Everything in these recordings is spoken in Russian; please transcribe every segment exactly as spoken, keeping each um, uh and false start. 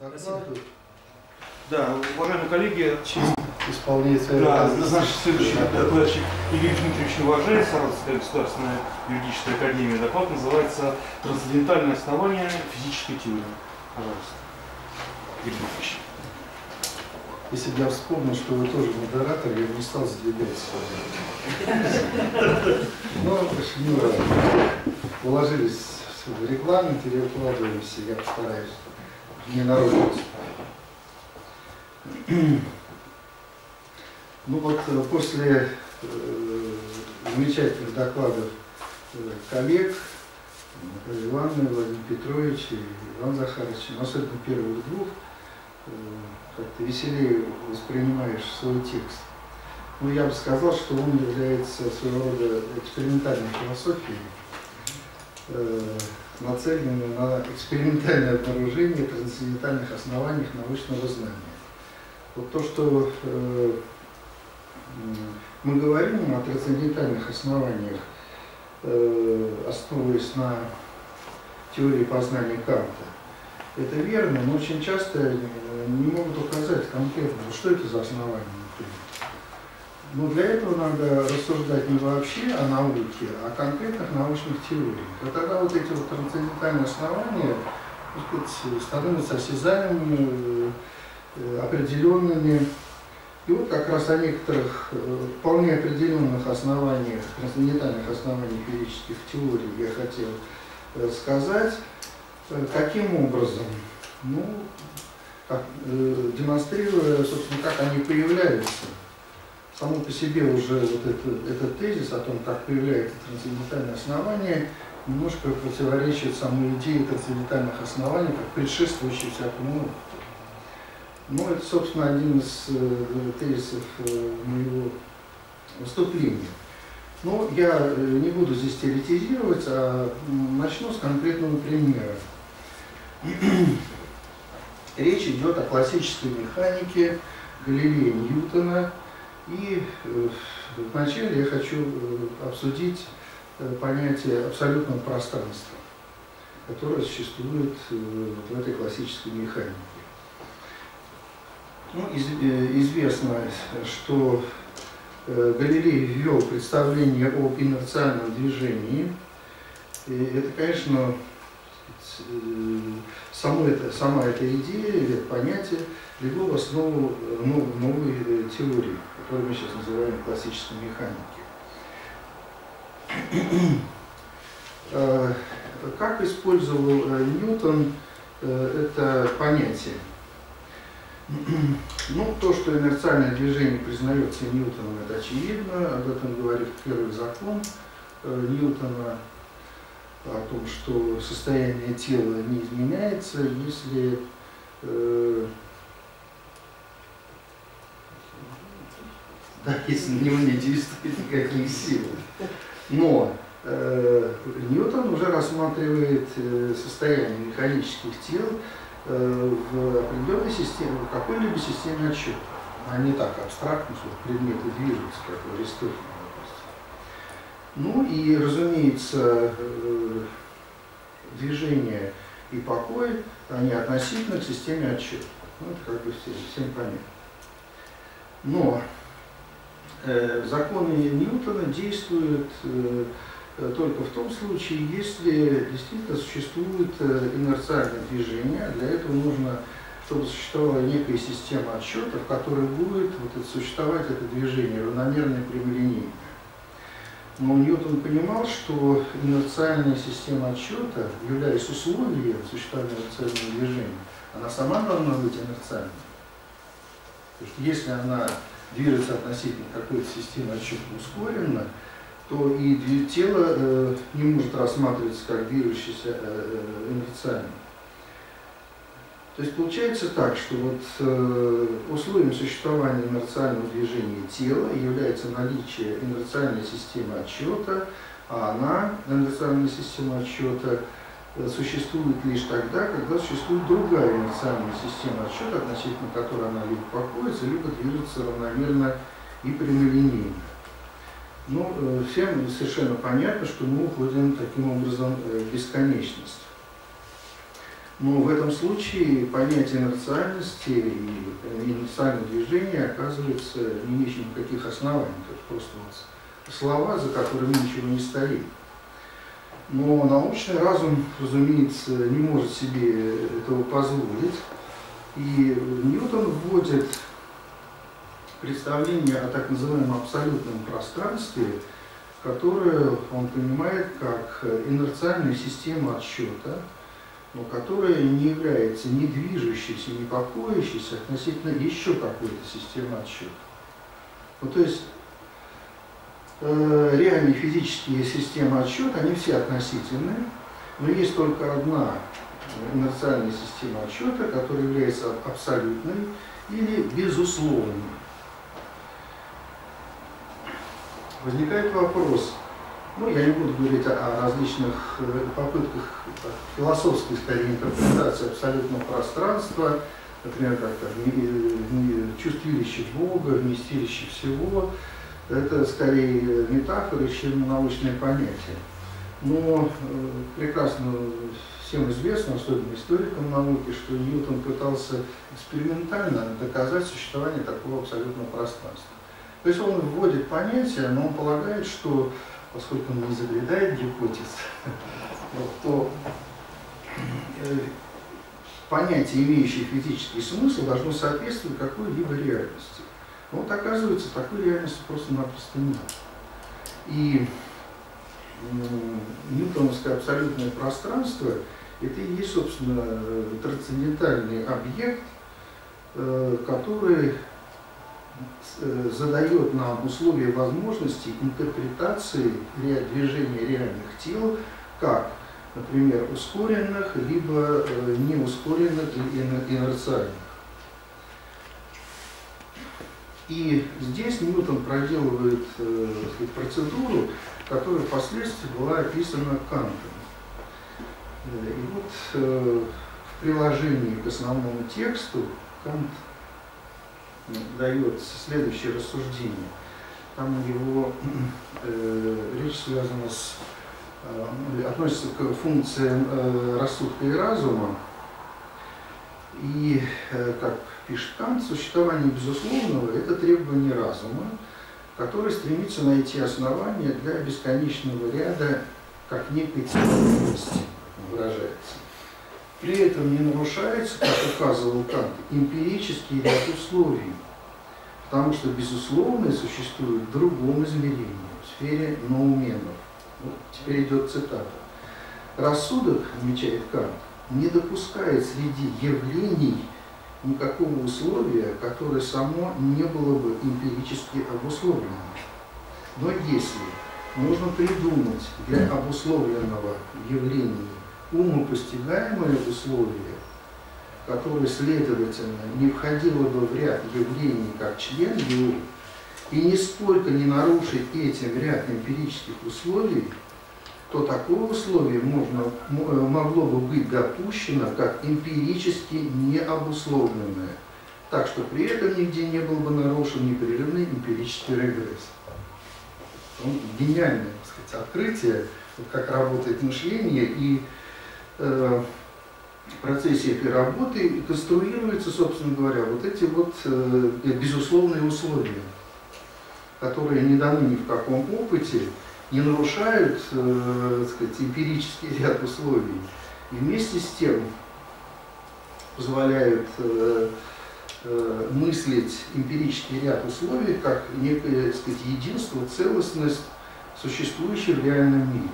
докладу. Да, уважаемые коллеги, исполняется. Да, наш следующий докладчик Игорь Дмитриевич Новожель, Саратовская государственная юридическая академия. Доклад называется «Трансцендентальное основание физической теории». Пожалуйста, Игорь Дмитриевич. Если бы я вспомнил, что вы тоже модератор, я бы не стал задвигать сегодня. Ну, не важно. Уложились в регламент или укладываемся, я постараюсь не нарушить. Ну вот после э, замечательных докладов э, коллег Натальи Ивановны, Владимира Петровича и Ивана Захаровича, но особенно первых двух, э, как-то веселее воспринимаешь свой текст. Ну, я бы сказал, что он является своего рода экспериментальной философией, э, нацеленной на экспериментальное обнаружение трансцендентальных оснований научного знания. Вот то, что э, мы говорим о трансцендентальных основаниях, э, основываясь на теории познания Канта, это верно, но очень часто не могут указать конкретно, что это за основания. Но для этого надо рассуждать не вообще о науке, а о конкретных научных теориях. И тогда вот эти вот трансцендентальные основания, так сказать, становятся осязаемыми, определенными. И вот как раз о некоторых вполне определенных основаниях, трансцендентальных основаниях физических теорий я хотел сказать. Каким образом? Ну, как, э, демонстрируя, собственно, как они появляются. Само по себе уже вот это, этот тезис о том, как появляется трансцендентальное основание, немножко противоречит самой идее трансцендентальных оснований, как предшествующей всякому опыту. Ну, это, собственно, один из э, тезисов э, моего выступления. Но я э, не буду здесь теоретизировать, а начну с конкретного примера. Речь идет о классической механике Галилея Ньютона. И э, вначале я хочу э, обсудить э, понятие абсолютного пространства, которое существует э, в этой классической механике. Ну, из, э, известно, что э, Галилей ввел представление об инерциальном движении. И это, конечно, э, само это, сама эта идея, это понятие легло в основу новой, новой э, теории, которую мы сейчас называем классической механикой. э, как использовал э, Ньютон э, это понятие? Ну, то, что инерциальное движение признается Ньютоном, это очевидно. Об этом говорит первый закон э, Ньютона, о том, что состояние тела не изменяется, если э, да, если на него не действуют никакие силы. Но э, Ньютон уже рассматривает э, состояние механических тел э, в определенной системе, в какой-либо системе отсчета. А не так абстрактно, что предметы движутся, как в Аристотеле. Ну и, разумеется, э, движение и покой, они относительно к системе отсчета. Ну, это как бы всем, всем понятно. Но э, законы Ньютона действуют э, только в том случае, если действительно существует э, инерциальное движение. Для этого нужно, чтобы существовала некая система отсчета, в которой будет вот это, существовать это движение равномерно и прямолинейно. Но Ньютон понимал, что инерциальная система отсчета, являясь условием существования инерциального движения, она сама должна быть инерциальной. Потому что если она движется относительно какой-то системы отсчета ускоренно, то и тело э, не может рассматриваться как движущееся э, инерциально. То есть получается так, что вот э, условием существования инерциального движения тела является наличие инерциальной системы отсчета, а она, инерциальная система отсчета, э, существует лишь тогда, когда существует другая инерциальная система отсчета, относительно которой она либо покоится, либо движется равномерно и прямолинейно. Ну, э, всем совершенно понятно, что мы уходим таким образом э, в бесконечность. Но в этом случае понятие инерциальности и инерциального движения оказывается не имеющим никаких оснований. То есть просто вот слова, за которыми ничего не стоит. Но научный разум, разумеется, не может себе этого позволить. И Ньютон вводит представление о так называемом абсолютном пространстве, которое он понимает как инерциальную систему отсчета, но которая не является ни движущейся, ни покоящейся относительно еще какой-то системы отсчета. Ну, то есть э, реальные физические системы отсчета, они все относительные, но есть только одна инерциальная система отсчета, которая является абсолютной или безусловной. Возникает вопрос, ну, я не буду говорить о различных попытках философской, скорее, интерпретации абсолютного пространства, например, как чувствилище Бога, вместилище всего. Это скорее метафоры, чем научные понятия. Но прекрасно всем известно, особенно историкам науки, что Ньютон пытался экспериментально доказать существование такого абсолютного пространства. То есть он вводит понятие, но он полагает, что поскольку он не изобретает гипотез, то понятие, имеющее физический смысл, должно соответствовать какой-либо реальности. Но вот оказывается, такой реальности просто-напросто нет. И ньютоновское абсолютное пространство – это и есть, собственно, трансцендентальный объект, который задает нам условия возможности интерпретации движения реальных тел как, например, ускоренных, либо неускоренных или инерциальных. И здесь Ньютон проделывает э, процедуру, которая впоследствии была описана Кантом. И вот э, в приложении к основному тексту Кант дает следующее рассуждение. Там его э, речь связана с, э, относится к функциям э, рассудка и разума. И, э, как пишет Кант, существование безусловного – это требование разума, который стремится найти основания для бесконечного ряда, как некой целостности выражается. При этом не нарушается, как указывал Кант, эмпирический ряд условий, потому что безусловное существует в другом измерении, в сфере ноуменов. Вот теперь идет цитата. Рассудок, отмечает Кант, не допускает среди явлений никакого условия, которое само не было бы эмпирически обусловлено. Но если можно придумать для обусловленного явления умопостигаемое условие, которое, следовательно, не входило бы в ряд явлений как член его, и нисколько не нарушить этим ряд эмпирических условий, то такое условие можно, могло бы быть допущено как эмпирически необусловленное, так что при этом нигде не был бы нарушен непрерывный эмпирический регресс. Ну, гениальное, так сказать, открытие, вот как работает мышление, и э, в процессе этой работы конструируются, собственно говоря, вот эти вот э, безусловные условия, которые не даны ни в каком опыте, не нарушают, э, так сказать, эмпирический ряд условий, и вместе с тем позволяют э, э, мыслить эмпирический ряд условий как некое, так сказать, единство, целостность, существующее в реальном мире.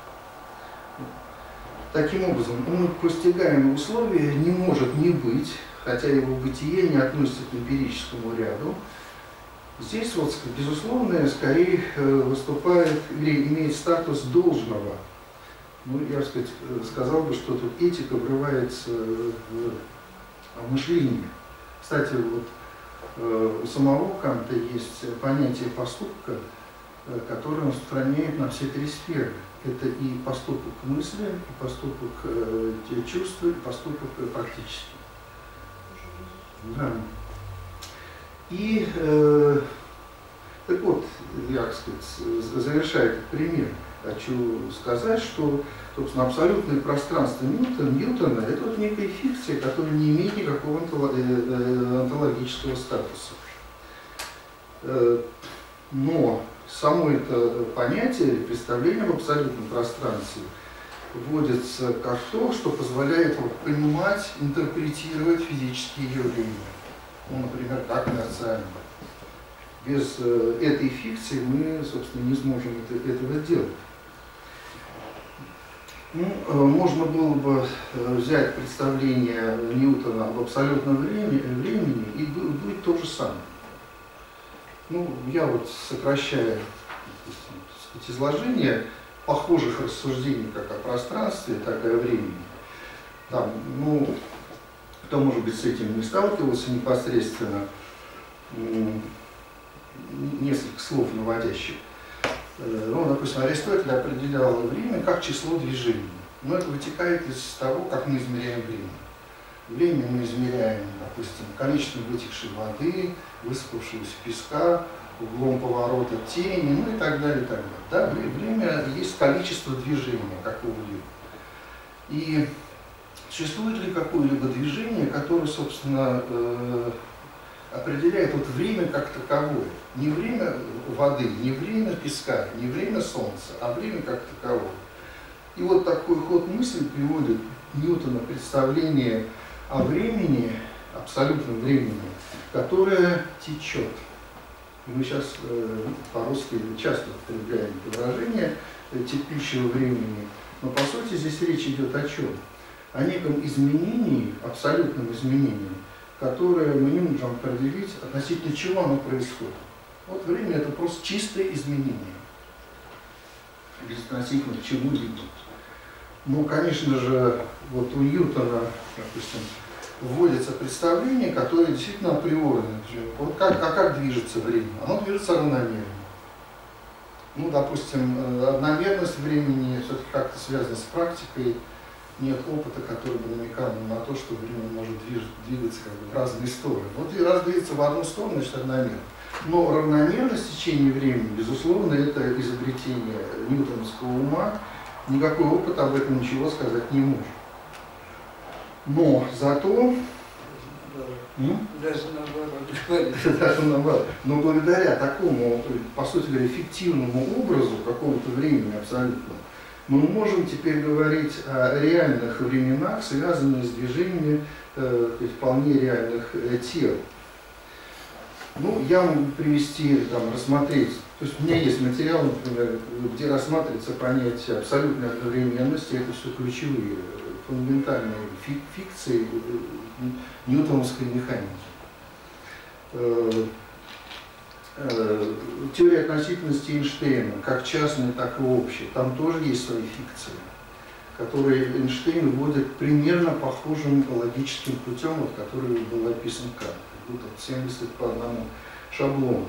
Таким образом, умопостигаемое условие не может не быть, хотя его бытие не относится к эмпирическому ряду. Здесь, вот, безусловно, скорее выступает или имеет статус должного. Ну, я, так сказать, сказал бы, что тут этика врывается в мышление. Кстати, вот, у самого Канта есть понятие поступка, которое он распространяет на все три сферы. Это и поступок мысли, и поступок э, чувства, и поступок практический. Да. И, э, так вот, я, так сказать, завершаю этот пример. хочу сказать, что, собственно, абсолютное пространство Ньютона, Ньютона это вот некая фикция, которая не имеет никакого онтологического статуса. Но само это понятие, представление об абсолютном пространстве вводится как то, что позволяет вот понимать, интерпретировать физические явления. Ну, например, как инерциальные. Без э, этой фикции мы, собственно, не сможем это, этого делать. Ну, э, можно было бы э, взять представление Ньютона об абсолютном времени, времени и будет то же самое. Ну, я вот сокращаю, так сказать, изложение похожих рассуждений как о пространстве, так и о времени. Там, ну, кто, может быть, с этим не сталкивался непосредственно, несколько слов наводящих. Ну, допустим, Аристотель определял время как число движений. Но это вытекает из того, как мы измеряем время. Время мы измеряем, допустим, количеством вытекшей воды, высыпавшегося песка, углом поворота тени, ну и так далее, и так далее. Да, время есть количество движения какого-либо. И существует ли какое-либо движение, которое, собственно, э, определяет вот время как таковое? Не время воды, не время песка, не время солнца, а время как таковое. И вот такой ход мысли приводит Ньютона представление о времени, абсолютном времени, которое течет. И мы сейчас э, по-русски часто употребляем это выражение э, текущего времени, но по сути здесь речь идет о чем? О неком изменении, абсолютном изменении, которое мы не можем определить, относительно чего оно происходит. Вот время это просто чистое изменение, безотносительно чему-либо. Ну, конечно же, вот у Ньютона, допустим, вводится представление, которое действительно априорное. Вот как, а как движется время? Оно движется равномерно. Ну, допустим, равномерность времени все-таки как-то связана с практикой. Нет опыта, который бы намекал на то, что время может двигаться как бы в разные стороны. Вот и раз двигается в одну сторону, значит равномерно. Но равномерность течения времени, безусловно, это изобретение ньютоновского ума. Никакой опыт об этом ничего сказать не может. Но зато... Даже наоборот. Даже наоборот. Но благодаря такому, по сути говоря, фиктивному образу какого-то времени абсолютно, мы можем теперь говорить о реальных временах, связанных с движениями э, вполне реальных э, тел. Ну, я могу привести, там, рассмотреть, то есть у меня есть материал, например, где рассматривается понятие абсолютной одновременности, это все ключевые, фундаментальные фик фикции э, ньютоновской механики. Э, Теория относительности Эйнштейна, как частная, так и общая, там тоже есть свои фикции, которые Эйнштейн вводит примерно похожим логическим путем, вот, который был описан Кант, будто семьдесят по одному шаблону.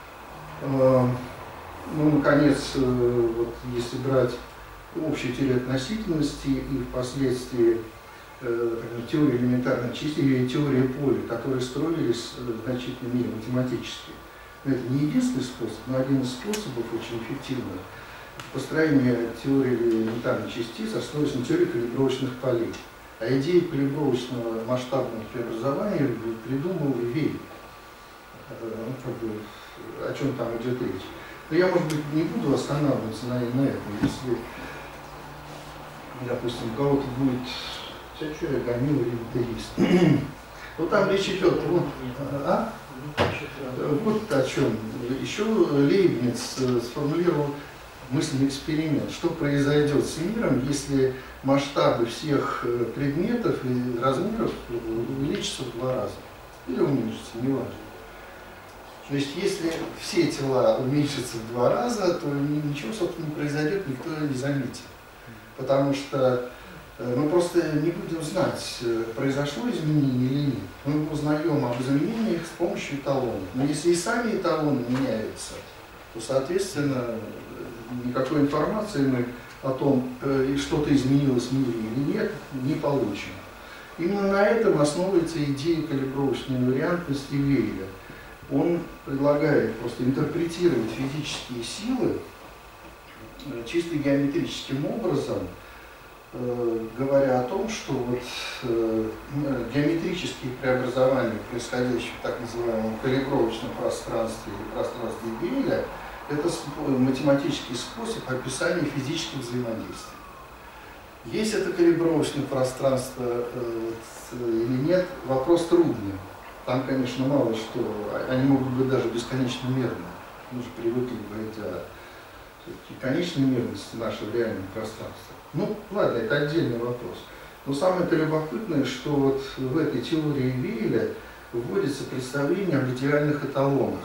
Ну, наконец, вот, если брать общую теорию относительности и впоследствии э, теорию элементарной частицы или теорию поля, которые строились в значительной мере математически. Но это не единственный способ, но один из способов очень эффективных построения теории элементарных частиц основывается на теории калибровочных полей. А идею калибровочного масштабного преобразования придумал Вейль. Ну, как бы, о чем там идет речь. Но я, может быть, не буду останавливаться на, на этом. Если, допустим, у кого-то будет... Сейчас что я гоню или есть. Вот там речь идет... Вот, а? Вот о чем. Еще Лейбниц сформулировал мысленный эксперимент. Что произойдет с миром, если масштабы всех предметов и размеров увеличатся в два раза? Или уменьшатся, не важно. То есть, если все тела уменьшатся в два раза, то ничего, собственно, не произойдет, никто не заметит. Потому что мы просто не будем знать, произошло изменение или нет. Мы узнаем об изменениях с помощью эталонов. Но если и сами эталоны меняются, то, соответственно, никакой информации мы о том, что-то изменилось в мире или нет, не получим. Именно на этом основывается идея калибровочной инвариантности Вейля. Он предлагает просто интерпретировать физические силы чисто геометрическим образом, э, говоря о том, что вот, э, геометрические преобразования, происходящие в так называемом калибровочном пространстве или пространстве Вейля, это математический способ описания физических взаимодействий. Есть это калибровочное пространство э, или нет, вопрос трудный. Там, конечно, мало что, они могут быть даже бесконечно мерными. Мы же привыкли говорить о конечной мерности нашего реального пространства. Ну, ладно, это отдельный вопрос. Но самое-то любопытное, что вот в этой теории Вейля вводится представление об идеальных эталонах.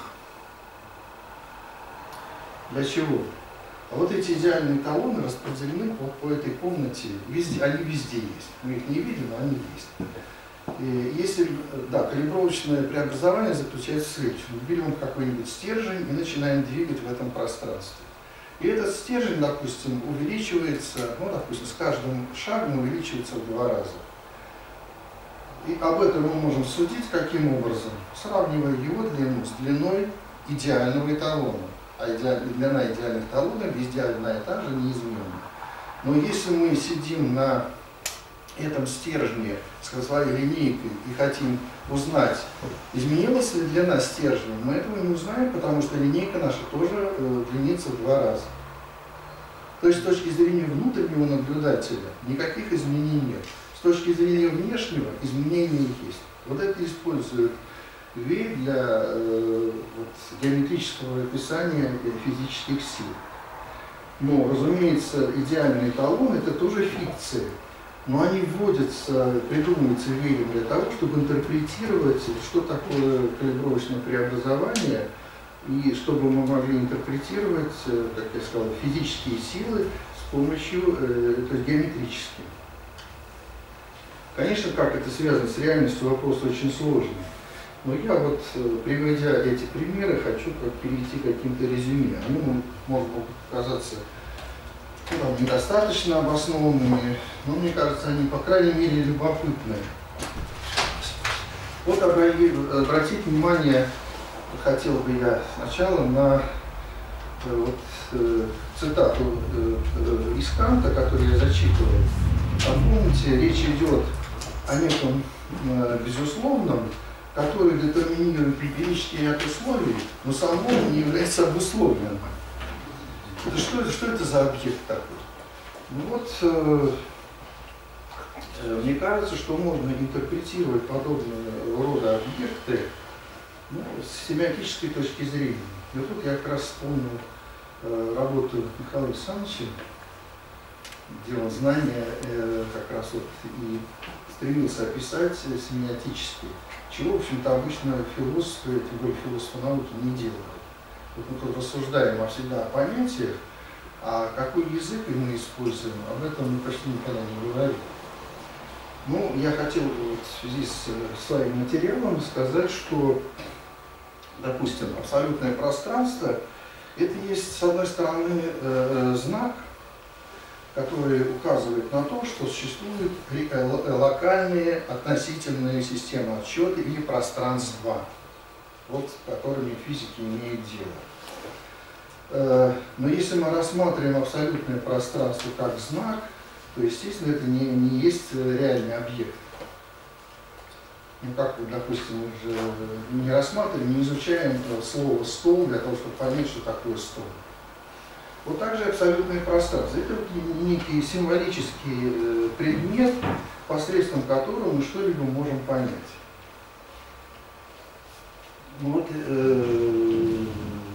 Для чего? А вот эти идеальные эталоны распределены по, по этой комнате, везде, они везде есть. Мы их не видим, но они есть. И если, да, калибровочное преобразование заключается в следующем. Мы берем какой-нибудь стержень и начинаем двигать в этом пространстве. И этот стержень, допустим, увеличивается, ну, допустим, с каждым шагом увеличивается в два раза. И об этом мы можем судить каким образом? Сравнивая его длину с длиной идеального эталона. А идеаль, длина идеальных эталонов везде одна и та же, неизменна. Но если мы сидим на этом стержне со своей линейкой и хотим узнать, изменилась ли длина стержня, мы этого не узнаем, потому что линейка наша тоже э, длинится в два раза. То есть с точки зрения внутреннего наблюдателя никаких изменений нет. С точки зрения внешнего изменений есть. Вот это использует Вейль для э, вот, геометрического описания физических сил. Но, разумеется, идеальный эталон – это тоже фикция. Но они вводятся, придумываются Вейлем для того, чтобы интерпретировать, что такое калибровочное преобразование, и чтобы мы могли интерпретировать, как я сказал, физические силы с помощью, э, то есть геометрические. Конечно, как это связано с реальностью, вопрос очень сложный. Но я вот, приводя эти примеры, хочу как перейти к каким-то резюме. Они могут показаться ну, там, недостаточно обоснованными, но мне кажется, они, по крайней мере, любопытные. Вот обратить внимание хотел бы я сначала на вот, цитату из Канта, которую я зачитывал. Помните, речь идет о неком безусловном, который детерминирует эмпирический ряд условий, но само не является обусловленным. Это что, что это за объект такой? Ну вот, э, мне кажется, что можно интерпретировать подобного рода объекты ну, с семиотической точки зрения. И вот тут я как раз вспомнил э, работу Михаила Александровича, где он знания э, как раз вот и стремился описать семиотически, чего, в общем-то, обычно философы, тем более философы науки, не делают. Вот мы тут рассуждаем о всегда о понятиях, а какой язык мы используем, об этом мы почти никогда не говорим. Ну, я хотел вот в связи с своим материалом сказать, что, допустим, абсолютное пространство – это есть, с одной стороны, э, знак, который указывает на то, что существуют локальные относительные системы отсчета или пространства, вот, с которыми физики имеют дело. Но если мы рассматриваем абсолютное пространство как знак, то, естественно, это не, не есть реальный объект. Ну, как, допустим, мы же не рассматриваем, не изучаем слово «стол» для того, чтобы понять, что такое стол. Вот также абсолютное пространство. Это некий символический предмет, посредством которого мы что-либо можем понять. Вот, э,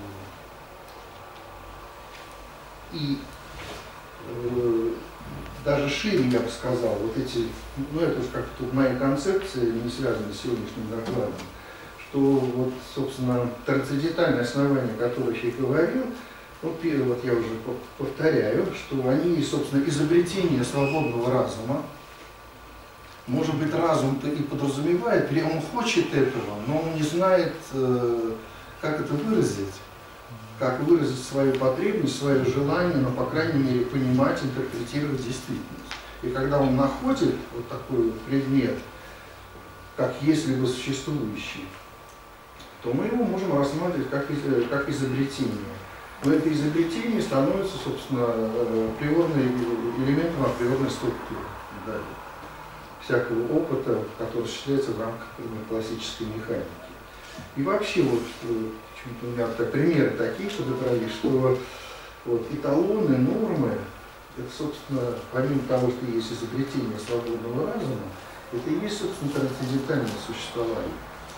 и э, даже шире, я бы сказал, вот эти, ну это уж как-то тут моя концепция, не связана с сегодняшним докладом, что вот, собственно, трансцендентальные основания, о которых я говорил, ну, первое, вот я уже повторяю, что они, собственно, изобретение свободного разума. Может быть, разум-то и подразумевает, или он хочет этого, но он не знает, как это выразить, как выразить свою потребность, свое желание, но, по крайней мере, понимать, интерпретировать действительность. И когда он находит вот такой предмет, как если бы существующий, то мы его можем рассматривать как, как изобретение. Но это изобретение становится, собственно, априорным элементом априорной структуры. Далее. Всякого опыта, который осуществляется в рамках классической механики. И вообще, вот, почему-то у меня вот примеры такие подобрались, что вот, эталоны, нормы, это, собственно, помимо того, что есть изобретение свободного разума, это и есть, собственно, трансцендентальное существование.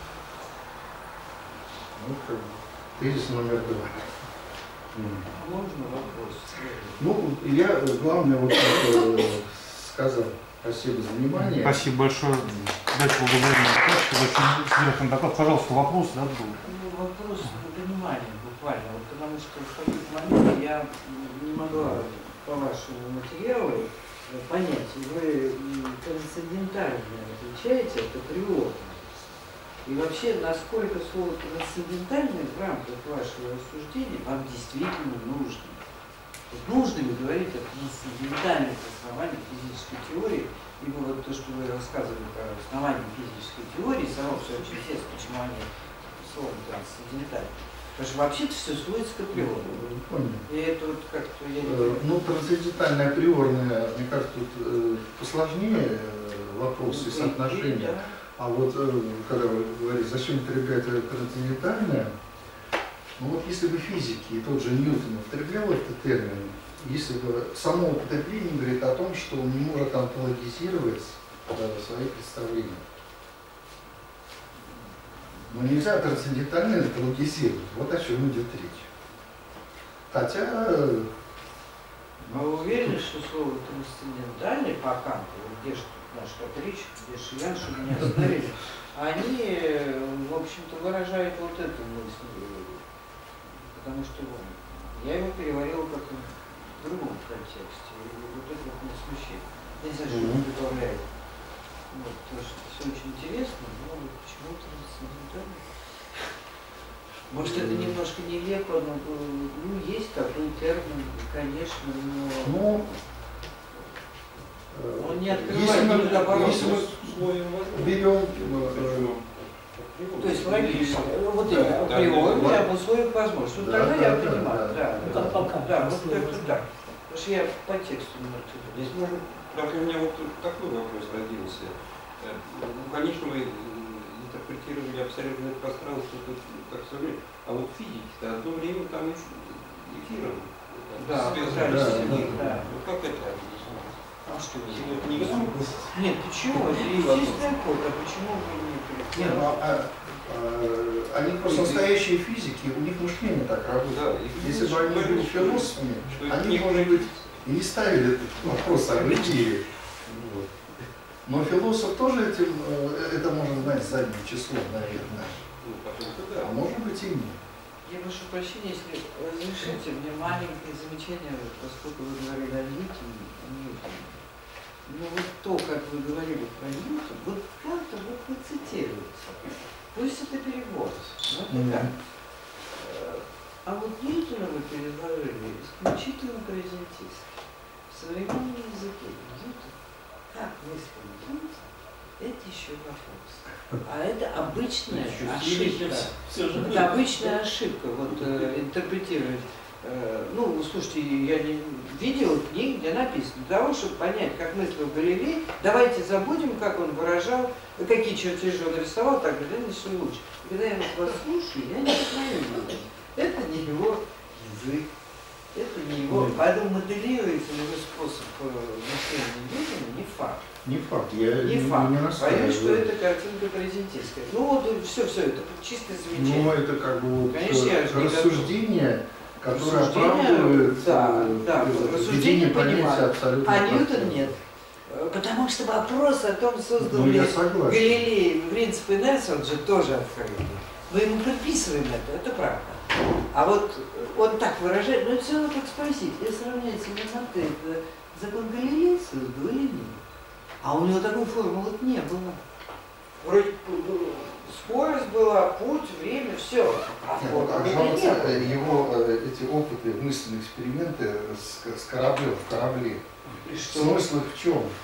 Вот как бы тезис номер два. Можно вопрос? Ну, я, главное, вот как сказал. Спасибо за внимание. Спасибо большое. Дальше благодарим докладчика. Очень интересный доклад. Пожалуйста, вопрос, да, был? Ну, вопрос понимания буквально. Вот, потому что в какой-то момент я не могла по вашему материалу понять, вы трансцендентально отличаете от априорного. И вообще, насколько слово трансцендентальное в рамках вашего рассуждения вам действительно нужно? Вот нужно ли говорить о трансцендентальных основаниях физической теории, ибо вот то, что вы рассказывали про основания физической теории, само все очень интересно, почему они словом трансцендентальны. Потому что вообще-то все сводится к априорному. И это вот как-то я не понимаю. Ну, трансцендентальное априорное, мне кажется, тут э, посложнее э, вопрос и соотношения. Да. А вот э, когда вы говорите, зачем употреблять трансцендентальное, ну вот если бы физики и тот же Ньютон употреблял этот термин, если бы само употребление говорит о том, что он не может онтологизировать да, свои представления. Но нельзя трансцендентально онтологизировать. Вот о чем идет речь. Хотя... Но вы уверены, что слово трансцендентальный по Канту, где же наш Катрич, где Шиян, что меня остановили, они, в общем-то, выражают вот эту мысль. Потому что я его переварил как в другом контексте. И вот это вот меня смущает. Я не знаю, что это добавляет. Вот, потому что все очень интересно, но почему-то трансцендентально. Может, это немножко нелепо, но ну, есть такой термин, конечно, но ну, он не открывает, не наоборот. Если мы берем... То есть логично. Вот это априори я об условиях возможности. Вот тогда я понимаю. Да, да, да, вот это так. Потому что я по тексту не могу. Здесь можно, правда, у меня вот такой вопрос родился. Ну, конечно, мы интерпретировали абсолютное пространство, как все время. А вот физики-то одно время там эфиром. Да, связано. да, да. Вот как это объяснить? А что это не возможно? Нет, почему? Это естественный ход, а почему вы не Нет, ну, а, а, они просто настоящие физики, у них мышление так работает. Да, если бы они были философами, они, может быть, и не ставили этот вопрос о бытии. Вот. Но философ тоже этим, это можно знать задним числом, наверное. А может быть и нет. Я прошу прощения, если разрешите мне маленькое замечание, поскольку вы говорили о Ньютоне, о Ньютоне. Ну вот то, как вы говорили про Ньютон, вот как-то вот вы цитируете. Пусть это перевод, но это mm-hmm. как. А вот Ньютона вы переложили исключительно презентистски. В современном языке Ньютон, как мыслил Ньютон, это еще вопрос. А это обычная ошибка. Это обычная ошибка, вот э, интерпретировать. Э, ну, слушайте, я не видел книг, где написано, для того, чтобы понять, как мыслил Галилей, давайте забудем, как он выражал, какие чертежи он рисовал, так далее, не все лучше. Когда я вас слушаю, я не понимаю. Это не его язык, это не его. Поэтому моделируется его способ мышления Ньютона не факт. Не факт, я не, не факт. Не боюсь, что это картинка презентистская. Ну вот все, все, это чисто замечание. Ну это как бы вот конечно, рассуждение, которое рассуждение, оправдывает да, да, введение понятия абсолютно. А Ньютон нет. Потому что вопрос о том, создал ли ну, Галилей принцип инерции, он же тоже открытый. Мы ему приписываем это, это правда. А вот он так выражает, ну это все равно как спросить, и сравнять с элементами, это закон Галилея создал или нет? А у него такой формулы не было. Вроде скорость была, путь, время, все. А формулы не было. Его эти опыты, мысленные эксперименты с, с кораблем, в корабле. Смысл их в чем?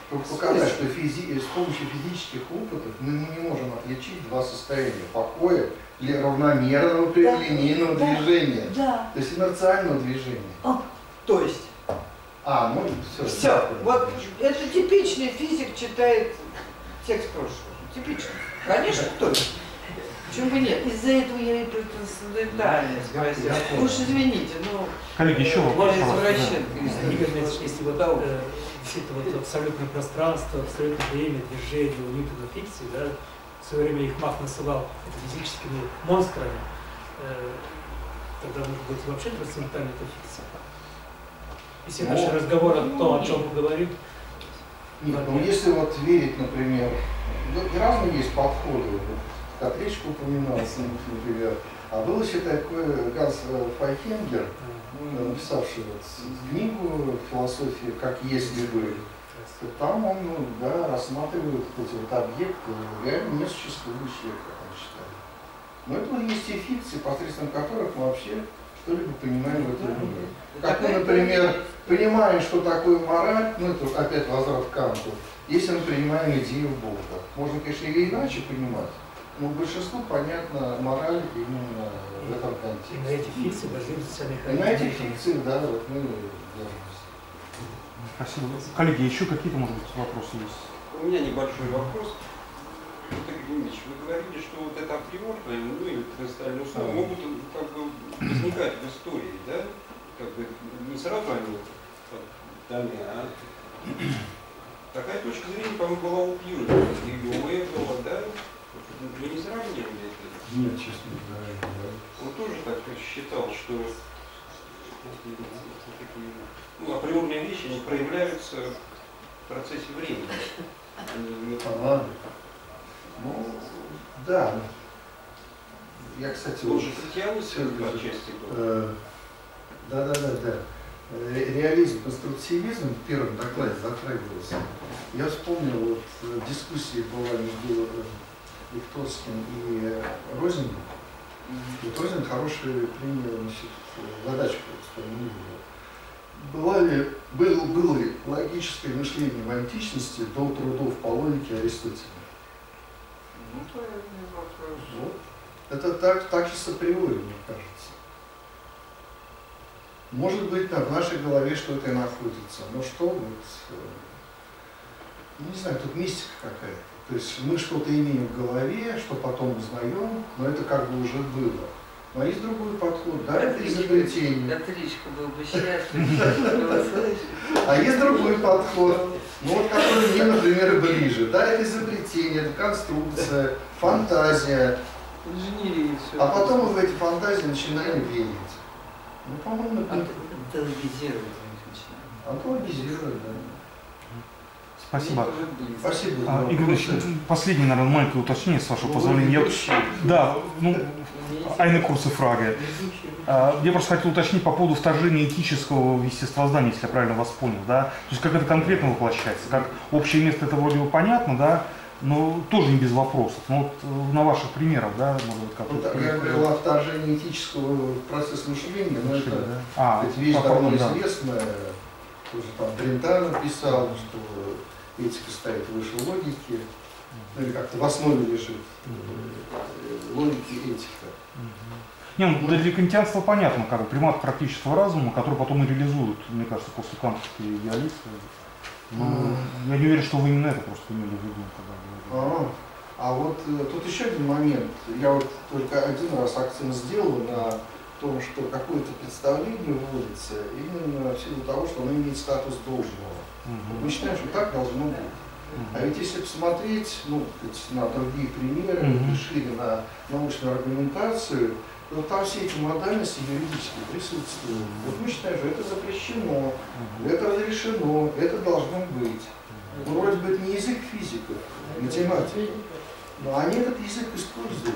показать, что физи... с помощью физических опытов мы не можем отличить два состояния: покоя или равномерного прямолинейного да, движения, да. то есть инерциального движения. О, то есть. А, ну все. Все. Вот это типичный физик читает текст прошлого. Типичный. Конечно, точно. Почему бы нет? Из-за этого я и трансцендентально спросила. Уж извините, но... Коллеги, еще вопрос. Я извращенка. Если, если вот э, все это вот абсолютное пространство, абсолютное время, движение у Ньютона фикции, да, в свое время их Мах называл физическими монстрами, э, тогда, может быть, вообще трансцендентальная это фикция. Если Ну, наш разговор о том, о чем мы говорим. Нет, ну если вот верить, например, ну, разные есть подходы. Котличку упоминался, например. А был еще такой Ганс Файхенгер, написавший вот книгу «Философия как если бы». Там он, ну, да, рассматривает эти вот объекты, реально несуществующие, как он считает. Но это вот есть те фикции, посредством которых мы вообще что-либо понимаем в этом мире. Как мы, например, понимаем, что такое мораль, ну это опять возврат к Канту, если мы принимаем идею Бога. Можно, конечно, или иначе понимать, но большинству понятна мораль именно в этом контексте. И на эти фикции базируются сами И на этих фикциях, да, вот мы держимся. Спасибо. Коллеги, еще какие-то, может быть, вопросы есть? У меня небольшой вопрос. Игорь Ильич, вы говорили, что вот это априорное, ну или трансцендентальные условия могут как бы возникать в истории, да? Как бы не сразу они даны, а такая точка зрения, по-моему, была у Пьюна, и у Эйгла, да? Вы не сравнивали это? Нет, честно говоря, да. Он тоже так считал, что ну, априорные вещи не проявляются в процессе времени. Они не... А, ну, да. Я, кстати, Он вот... же критианился отчасти. Э, да, да, да, да. Ре- Реализм, конструктивизм в первом докладе затрагивался. Я вспомнил, вот дискуссия была между Викторским и Розингом. Вот Розинг хороший принял, значит, задачку сформулировал. Была ли, было, было ли логическое мышление в античности до трудов по логике Аристотеля? Ну, правильный вопрос. Вот. Это так, так же с априори, мне кажется. Может быть, в нашей голове что-то и находится, но что, вот, не знаю, тут мистика какая-то. То есть мы что-то имеем в голове, что потом узнаем, но это как бы уже было. Но есть другой подход, да, это изобретение. Отличка был бы счастлив. А есть другой подход, ну вот который мне, например, ближе. Да, это изобретение, это конструкция, фантазия. Инженерия все. А потом мы в эти фантазии начинаем верить. Ну, по-моему, это... Антологизировать начинаем. Антологизировать, да. Спасибо. Спасибо. А, Игорь Ильич, последнее, наверное, маленькое уточнение, с вашего позволения. Я... Да, ну, eine kurze Frage. Я просто хотел уточнить по поводу вторжения этического в естествознание, если я правильно вас понял, да? То есть как это конкретно воплощается? Как общее место, это вроде бы понятно, да? Но тоже не без вопросов. Ну вот на ваших примерах, да, может быть, как вот, я говорил о вторжении этического в процесс мышления, но это, да? А, это вещь а, давно да. известная. Тоже там Брентано писал, что этика стоит выше логики, ну или как-то в основе лежит логики и этика. Не, ну, для кантианства понятно, как бы примат практического разума, который потом и реализуют, мне кажется, после кантовские идеалисты. Но mm. я не уверен, что вы именно это просто имели в виду, когда говорили. А, а вот тут еще один момент. Я вот только один раз акцент сделал на том, что какое-то представление вводится именно в силу того, что оно имеет статус должного. Mm-hmm. Мы считаем, что так должно быть. Mm-hmm. А ведь если посмотреть ну, на другие примеры, mm-hmm. шире на научную аргументацию, то там все эти модальности юридические присутствуют. Mm-hmm. Вот мы считаем, что это запрещено, mm-hmm. это разрешено, это должно быть. Mm-hmm. Ну, вроде бы это не язык физиков, математиков, но они этот язык используют.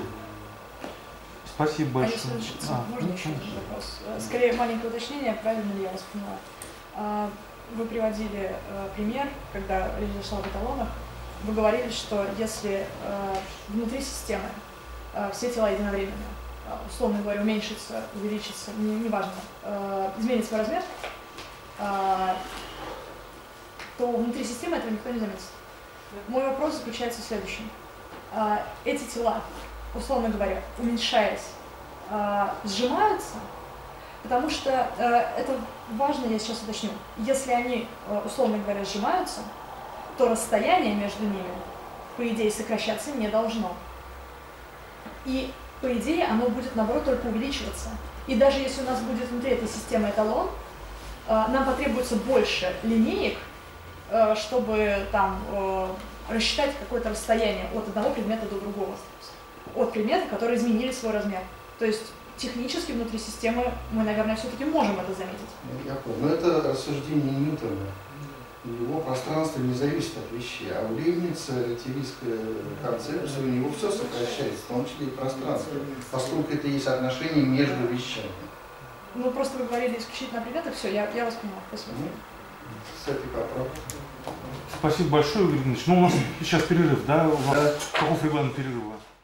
Спасибо большое. А если а, можно еще один вопрос? Скорее маленькое уточнение, правильно ли я вас поняла? Вы приводили пример, когда речь зашла об эталонах. Вы говорили, что если внутри системы все тела единовременно, условно говоря, уменьшится, увеличится, неважно, не изменит свой размер, то внутри системы этого никто не заметит. Мой вопрос заключается в следующем. Эти тела, условно говоря, уменьшаясь, сжимаются, потому что это важно, я сейчас уточню. Если они, условно говоря, сжимаются, то расстояние между ними, по идее, сокращаться не должно. И, по идее, оно будет, наоборот, только увеличиваться. И даже если у нас будет внутри этой системы эталон, нам потребуется больше линеек, чтобы там рассчитать какое-то расстояние от одного предмета до другого, от предметов, которые изменили свой размер. То есть технически внутри системы мы, наверное, все-таки можем это заметить. Я понял. Но это рассуждение Ньютона. Его пространство не зависит от вещей, а у Лейбница релятивистская концепция, у него все сокращается, в том числе и пространство, поскольку это есть отношение между вещами. Ну, просто вы говорили исключительно о предметах, все, я, я вас поняла. Спасибо. Ну, с этой поправкой. Спасибо большое, Игорь Ильич. Ну, у нас сейчас перерыв, да? У вас каков регламент перерыва?